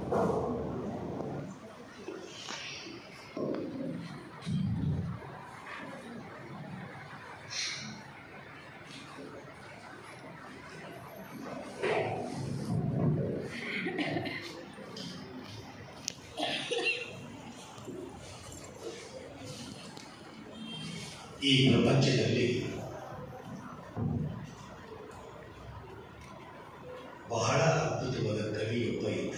ಈ ಪ್ರಪಂಚದಲ್ಲಿ ಬಹಳ ಅದ್ಭುತವಾದ ಕವಿಯೊಬ್ಬ ಇದ್ದ.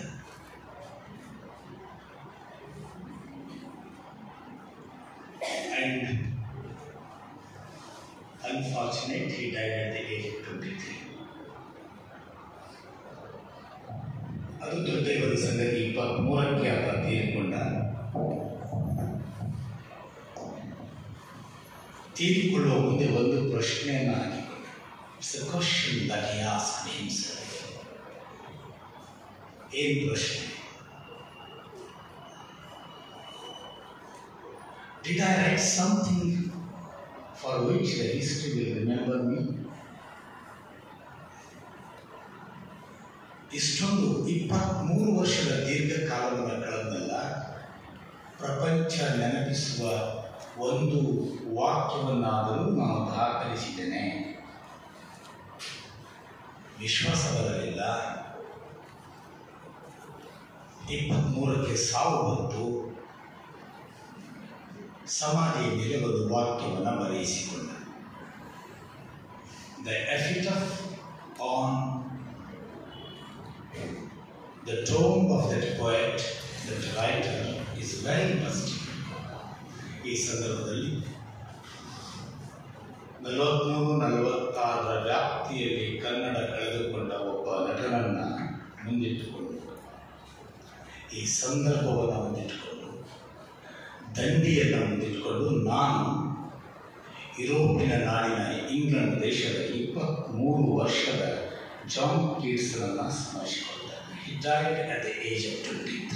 And unfortunately he died at the age of 23. ಅದು ದೊಡ್ಡ ಒಂದು ಸಂಗತಿ. 23ಕ್ಕೆ ಆತ ತೀರಿಕೊಂಡ. ತೀರಿಕೊಳ್ಳುವ ಮುಂದೆ ಒಂದು ಪ್ರಶ್ನೆಯನ್ನು ಹಾಕಿಕೊಂಡ. It's a question that he asked himself. ಏನು ಪ್ರಶ್ನೆ? Did I write something for which the history will remember me? ಇಷ್ಟೊಂದು 23 ವರ್ಷದ ದೀರ್ಘಕಾಲವನ್ನು ಕಳೆದಲ್ಲ, ಪ್ರಪಂಚ ನೆನಪಿಸುವ ಒಂದು ವಾಕ್ಯವನ್ನಾದರೂ ನಾನು ದಾಖಲಿಸಿದ್ದೇನೆ. ವಿಶ್ವಾಸ ಬರಲಿಲ್ಲ. 23ಕ್ಕೆ ಸಾವು ಬಂತು. ಸಮಾಧಿಯ ಮೇಲೆ ಒಂದು ವಾಕ್ಯವನ್ನು ಬರೆಯಿಸಿಕೊಂಡ. The epitaph on the tomb of that poet, that writer, is very interesting. ಈ ಸಂದರ್ಭದಲ್ಲಿ 43-46 ವ್ಯಾಪ್ತಿಯಲ್ಲಿ ಕನ್ನಡ ಕಳೆದುಕೊಂಡ ಒಬ್ಬ ನಟನನ್ನು ಮುಂದಿಟ್ಟುಕೊಂಡು, ಈ ಸಂದರ್ಭವನ್ನು ಮುಂದಿಟ್ಟುಕೊಂಡು, ದಂಡಿಯನ್ನು ಮುಂದಿಟ್ಟುಕೊಂಡು ನಾನು ಯುರೋಪಿನ ನಾಡಿನ ಇಂಗ್ಲೆಂಡ್ ದೇಶದ 23 ವರ್ಷದ ಜಾನ್ ಕೀಟ್ಸ್ನನ್ನು ಸ್ಮರಿಸಿಕೊಂಡ. He died at the age of 23.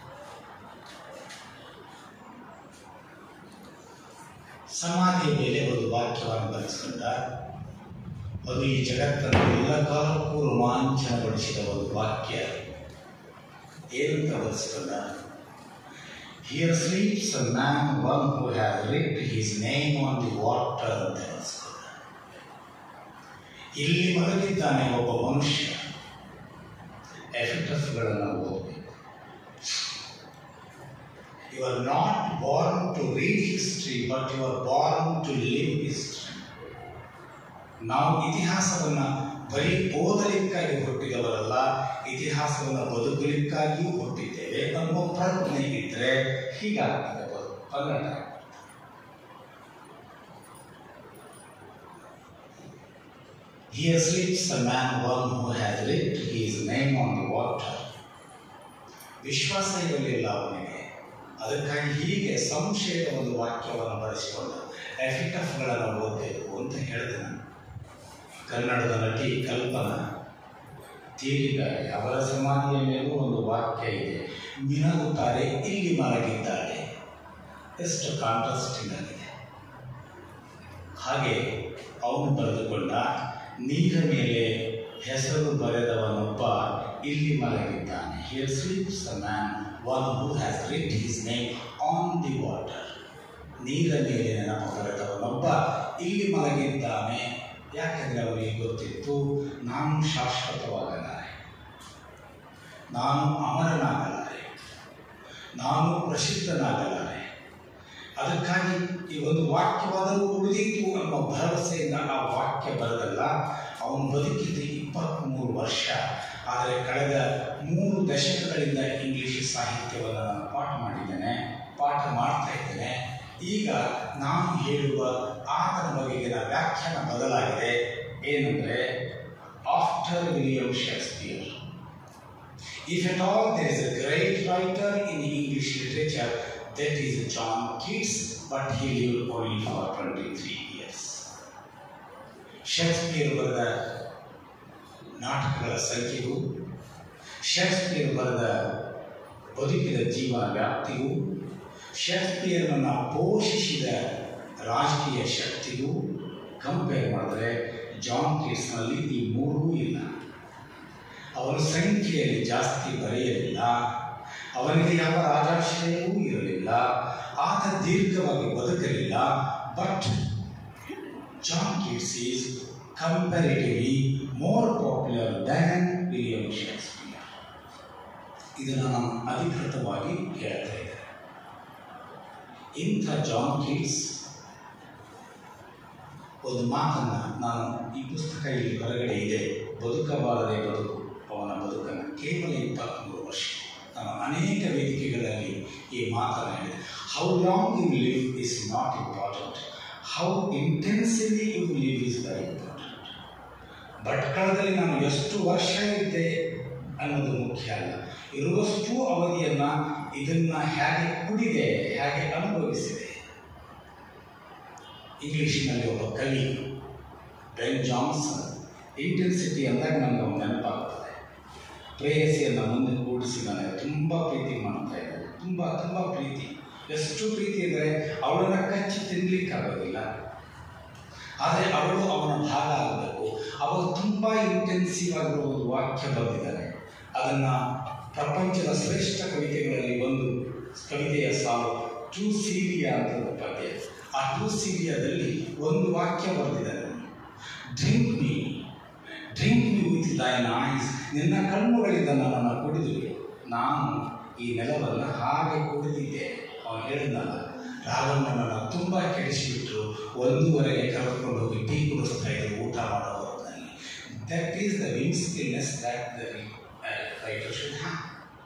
ಸಮಾಧಿಯ ಮೇಲೆ ಒಂದು ವಾಕ್ಯವನ್ನು ಬರೆಸಿಕೊಂಡ. ಅದು ಈ ಜಗತ್ತನ್ನು ಎಲ್ಲ ಕಾಲಕ್ಕೂ ರೋಮಾಂಚನಗೊಳಿಸಿದ ಒಂದು ವಾಕ್ಯ. ಏನಂತ ಬರೆಸಿಕೊಂಡ? Here sleeps a man, one who has written his name on the water ಅಂತ ಬರೆಸಿಕೊಂಡ. ಇಲ್ಲಿ ಮಲಗಿದ್ದಾನೆ ಒಬ್ಬ ಮನುಷ್ಯ. ಎಪಿಟಫ್ಗಳನ್ನು ಓದಬೇಕು. You are not born to read history, but you are born to live history. ನಾವು ಇತಿಹಾಸವನ್ನು ಬರೀ ಓದಲಿಕ್ಕಾಗಿ ಹುಟ್ಟಿದವರಲ್ಲ, ಇತಿಹಾಸವನ್ನು ಬದುಕಲಿಕ್ಕಾಗಿ ಹುಟ್ಟಿದ್ದೇವೆ ಅನ್ನುವ ಪ್ರಜ್ಞೆ ಇದ್ದರೆ ಹೀಗಾಗ್ತದೆ Kannada. Here sleeps a man, one who has written his name on the water. ವಿಶ್ವಾಸ ಇರಲಿಲ್ಲ ಅವನಿಗೆ. ಅದಕ್ಕಾಗಿ ಹೀಗೆ ಸಂಶಯದ ಒಂದು ವಾಕ್ಯವನ್ನು ಬರೆಸಿಕೊಂಡ. ಎಪಿಟಫ್ಗಳನ್ನು ಓದಬೇಕು ಅಂತ ಹೇಳಿದೆ ನಾನು. ಕನ್ನಡದ ನಟಿ ಕಲ್ಪನಾ ತೀರಿದ್ದಾರೆ. ಅವರ ಸಮಾಧಿಯ ಮೇಲೂ ಒಂದು ವಾಕ್ಯ ಇದೆ. ಮಿನಗುತ್ತಾರೆ, ಇಲ್ಲಿ ಮಲಗಿದ್ದಾರೆ. ಎಷ್ಟು ಕಾಂಟ್ರಾಸ್ಟಿಂಗ್ ಆಗಿದೆ. ಹಾಗೆ ಅವನು ಬರೆದುಕೊಂಡ. ನೀರ ಮೇಲೆ ಹೆಸರು ಬರೆದವನೊಬ್ಬ ಇಲ್ಲಿ ಮಲಗಿದ್ದಾನೆ. Here sleeps a man, one who has written his name on the water. ನೀರ ಮೇಲೆ ನೆನಪು ಬರೆದವನೊಬ್ಬ ಇಲ್ಲಿ ಮಲಗಿದ್ದಾನೆ. ಯಾಕೆಂದರೆ ಅವರಿಗೆ ಗೊತ್ತಿತ್ತು, ನಾನು ಶಾಶ್ವತವಾಗಲಾರೆ, ನಾನು ಅಮರನಾಗಲಾರೆ, ನಾನು ಪ್ರಸಿದ್ಧನಾಗಲಾರೆ. ಅದಕ್ಕಾಗಿ ಈ ಒಂದು ವಾಕ್ಯವಾದರೂ ಉಳಿದಿತ್ತು ಅನ್ನೋ ಭರವಸೆಯಿಂದ ಆ ವಾಕ್ಯ ಬರದಲ್ಲ. ಅವನು ಬದುಕಿದ್ದು 23 ವರ್ಷ. ಆದರೆ ಕಳೆದ 3 ದಶಕಗಳಿಂದ ಇಂಗ್ಲಿಷ್ ಸಾಹಿತ್ಯವನ್ನು ನಾನು ಪಾಠ ಮಾಡಿದ್ದೇನೆ, ಪಾಠ ಮಾಡ್ತಾ ಇದ್ದೇನೆ. ಈಗ ನಾನು ಹೇಳುವ ಆತನ ಬಗೆಗಿನ ವ್ಯಾಖ್ಯಾನ ಬದಲಾಗಿದೆ. ಏನಂದರೆ, after William Shakespeare, if at all there is a great writer in English literature, that is John Keats, but he lived only for 23 years. Shakespeare ಬರೆದ ನಾಟಕಗಳ ಸಂಖ್ಯೆಗೂ, ಶೇಕ್ಸ್ಪಿಯರ್ ಬರೆದ ಬದುಕಿದ ಜೀವನ ವ್ಯಾಪ್ತಿಗೂ, ಶೇಕ್ಸ್ಪಿಯರ್ನನ್ನು ಪೋಷಿಸಿದ ರಾಜಕೀಯ ಶಕ್ತಿಗೂ ಕಂಪೇರ್ ಮಾಡಿದ್ರೆ ಜಾನ್ ಕೀಟ್ಸ್ನಲ್ಲಿ ಈ 3 ಇಲ್ಲ. ಅವನು ಸಂಖ್ಯೆಯಲ್ಲಿ ಜಾಸ್ತಿ ಬರೆಯಲಿಲ್ಲ, ಅವನಿಗೆ ಯಾವ ರಾಜಾಶ್ರಯವೂ ಇರಲಿಲ್ಲ, ಆತ ದೀರ್ಘವಾಗಿ ಬದುಕಲಿಲ್ಲ. But John Keats is comparatively more popular than William Shakespeare. ಇದನ್ನು ನಾನು ಅಧಿಕೃತವಾಗಿ ಹೇಳ್ತಾ ಇದ್ದೇನೆ. ಇಂಥ ಜಾನ್ ಕೀಟ್ಸ್ ಒಂದು ಮಾತನ್ನು ನಾನು ಈ ಪುಸ್ತಕ ಇಲ್ಲಿ ಹೊರಗಡೆ ಇದೆ, ಬದುಕಬಾರದೆ ಬದುಕು ಅವನ ಬದುಕನ್ನು, ಕೇವಲ 23 ವರ್ಷ. ನಾನು ಅನೇಕ ವೇದಿಕೆಗಳಲ್ಲಿ ಈ ಮಾತನ್ನು ಹೇಳಿದೆ. How long you live is not important, how intensively you live is very important. ಭಟ್ಕಳದಲ್ಲಿ ನಾನು ಎಷ್ಟು ವರ್ಷ ಇದ್ದೆ ಅನ್ನೋದು ಮುಖ್ಯ ಅಲ್ಲ, ಇರುವಷ್ಟು ಅವಧಿಯನ್ನು ಇದನ್ನು ಹೇಗೆ ಕುಡಿದೆ, ಹೇಗೆ ಅನುಭವಿಸಿದೆ. ಇಂಗ್ಲೀಷಿನಲ್ಲಿ ಒಬ್ಬ ಕವಿ ಬೆನ್ ಜಾನ್ಸನ್, ಇಂಟೆನ್ಸಿಟಿ ಅಂದಾಗ ನಮಗೆ ಒಂದು ನೆನಪಾಗ್ತದೆ. ಪ್ರೇಯಸಿಯನ್ನು ಮುಂದೆ ಕೂಡಿಸಿ ನನಗೆ ತುಂಬ ಪ್ರೀತಿ ಮಾಡ್ತಾ ಇದ್ದಾರೆ, ತುಂಬ ತುಂಬ ಪ್ರೀತಿ. ಎಷ್ಟು ಪ್ರೀತಿ ಅಂದರೆ ಅವಳನ್ನು ಕಚ್ಚಿ ತಿನ್ನಲಿಕ್ಕಾಗೋದಿಲ್ಲ, ಆದರೆ ಅವಳು ಅವನ ಭಾಗ ಆಗಬೇಕು. ಅವರು ತುಂಬ ಇಂಟೆನ್ಸಿವ್ ಆಗಿರೋ ಒಂದು ವಾಕ್ಯ ಬರೆದಿದ್ದಾರೆ. ಅದನ್ನು ಪ್ರಪಂಚದ ಶ್ರೇಷ್ಠ ಕವಿತೆಗಳಲ್ಲಿ ಒಂದು ಕವಿತೆಯ ಸಾಲು ಟು ಸೀರಿಯಾ ಅಂತ ಪದ್ಯ. ಆ ಟು ಸೀರಿಯಾದಲ್ಲಿ ಒಂದು ವಾಕ್ಯ ಬರೆದಿದ್ದಾರೆ, drink me with thine eyes. ನಿನ್ನ ಕಣ್ಣುಗಳಿಂದ ನನ್ನನ್ನು ಕುಡಿದು ಬಿಡು, ನಾನು ಈ ನೆಲವನ್ನು ಹಾಗೆ ಕುಡಿದಿದ್ದೆ. ಅವನು ಹೇಳಿದ್ನಲ್ಲ, ರಾವಣನನ್ನು ತುಂಬ ಕೆಡಿಸಿಬಿಟ್ರು, 1:30ಗೆ ಕರೆದುಕೊಂಡು ಹೋಗಿ ಟೀ ಕುಡಿಸ್ತಾ ಇದ್ರು ಊಟ ಮಾಡೋ ಹೊರನಲ್ಲಿ. ದಟ್ ಈಸ್ ದ ವಿನ್ಸ್ಕಿಲ್ನೆಸ್ that the writer should have.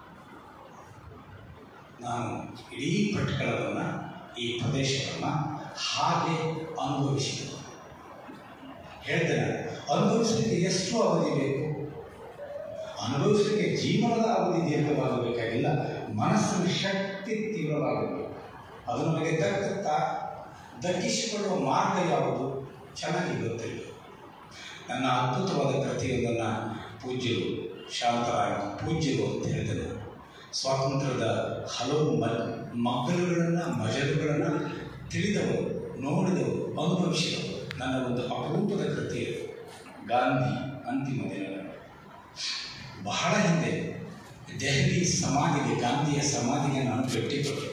ನಾನು ಇಡೀ ಭಟ್ಕಳವನ್ನು, ಈ ಪ್ರದೇಶವನ್ನು ಹಾಗೆ ಅನುಭವಿಸಿದರು. ಹೇಳ್ತೇನೆ, ಅನುಭವಿಸಲಿಕ್ಕೆ ಎಷ್ಟು ಅವಧಿ ಬೇಕು? ಅನುಭವಿಸಲಿಕ್ಕೆ ಜೀವನದ ಅವಧಿ ದೀರ್ಘವಾಗಬೇಕಾಗಿಲ್ಲ, ಮನಸ್ಸಿನ ಶಕ್ತಿ ತೀವ್ರವಾಗಬೇಕು. ಅದು ನಮಗೆ ದಕ್ಕಿಸಿಕೊಳ್ಳುವ ಮಾರ್ಗ ಯಾವುದು ಚೆನ್ನಾಗಿ ಗೊತ್ತಿಲ್ಲ. ನನ್ನ ಅದ್ಭುತವಾದ ಕೃತಿಯೊಂದನ್ನು ಪೂಜ್ಯರು ಶಾಂತರಾಯ ಪೂಜ್ಯರು ಅಂತ ಹೇಳಿದರು. ಸ್ವಾತಂತ್ರ್ಯದ ಹಲವು ಮಗ್ಗಲುಗಳನ್ನು, ಮಜಲುಗಳನ್ನು ತಿಳಿದವರು, ನೋಡಿದವರು, ಅನುಭವಿಸಿದವರು. ನನ್ನ ಒಂದು ಅಪರೂಪದ ಕೃತಿ ಗಾಂಧಿ ಅಂತಿಮ ದಿನಗಳು. ಬಹಳ ಹಿಂದೆ ದೆಹಲಿ ಸಮಾಧಿಗೆ, ಗಾಂಧಿಯ ಸಮಾಧಿಗೆ ನಾನು ಭೇಟಿ ಕೊಟ್ಟೆ.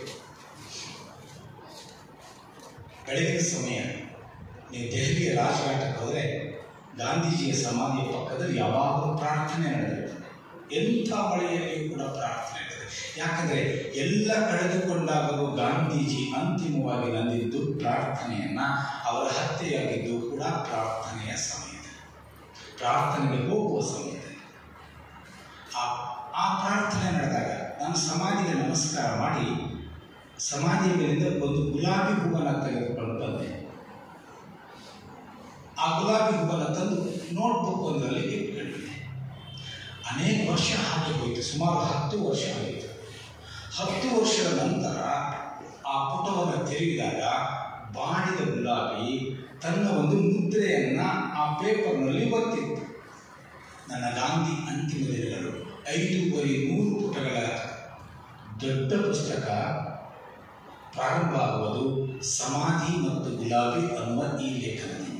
ಬೆಳಗಿನ ಸಮಯ ನೀವು ದೆಹಲಿಯ ರಾಜಘಾಟಕ್ಕೆ ಹೋದರೆ ಗಾಂಧೀಜಿಯ ಸಮಾಧಿಯ ಪಕ್ಕದಲ್ಲಿ ಯಾವಾಗಲೂ ಪ್ರಾರ್ಥನೆ ನಡೆದಿರ್ತದೆ. ಎಂಥ ಮಳೆಯಲ್ಲಿಯೂ ಕೂಡ ಪ್ರಾರ್ಥನೆ ಇರ್ತದೆ. ಯಾಕಂದರೆ ಎಲ್ಲ ಕಳೆದುಕೊಂಡಾಗಲೂ ಗಾಂಧೀಜಿ ಅಂತಿಮವಾಗಿ ನಂದಿದ್ದು ಪ್ರಾರ್ಥನೆಯನ್ನು. ಅವರ ಹತ್ಯೆಯಾಗಿದ್ದು ಕೂಡ ಪ್ರಾರ್ಥನೆಯ ಸಮಯದಲ್ಲಿ, ಪ್ರಾರ್ಥನೆಗೆ ಹೋಗುವ ಸಮಯದಲ್ಲಿ. ಆ ಪ್ರಾರ್ಥನೆ ನಡೆದಾಗ ನಾನು ಸಮಾಧಿಗೆ ನಮಸ್ಕಾರ ಮಾಡಿ ಸಮಾಧಿಯ ಮೇಲಿಂದ ಒಂದು ಗುಲಾಬಿ ಹೂವನ್ನು ತೆಗೆದುಕೊಂಡು ಬಂದೆ. ಆ ಗುಲಾಬಿ ಹೂವನ್ನು ತಂದು ನೋಟ್ಬುಕ್ ಒಂದರಲ್ಲಿ ಇಟ್ಕೊಂಡಿದ್ದೆ. ಅನೇಕ ವರ್ಷ ಹಾಗೆ ಹೋಯಿತು, ಸುಮಾರು 10 ವರ್ಷ ಆಯಿತು. 10 ವರ್ಷದ ನಂತರ ಆ ಪುಟವನ್ನು ತೆರೆದಾಗ ಬಾಡಿದ ಗುಲಾಬಿ ತನ್ನ ಒಂದು ಮುದ್ರೆಯನ್ನು ಆ ಪೇಪರ್ನಲ್ಲಿ ಒತ್ತಿತ್ತು. ನನ್ನ ಗಾಂಧಿ ಅಂತಿಮ ದಿನಗಳು 500 ಪುಟಗಳ ದೊಡ್ಡ ಪುಸ್ತಕ ಪ್ರಾರಂಭ ಆಗುವುದು ಸಮಾಧಿ ಮತ್ತು ಗುಲಾಬಿ ಅನ್ನುವ ಈ ಲೇಖನದಿಂದ.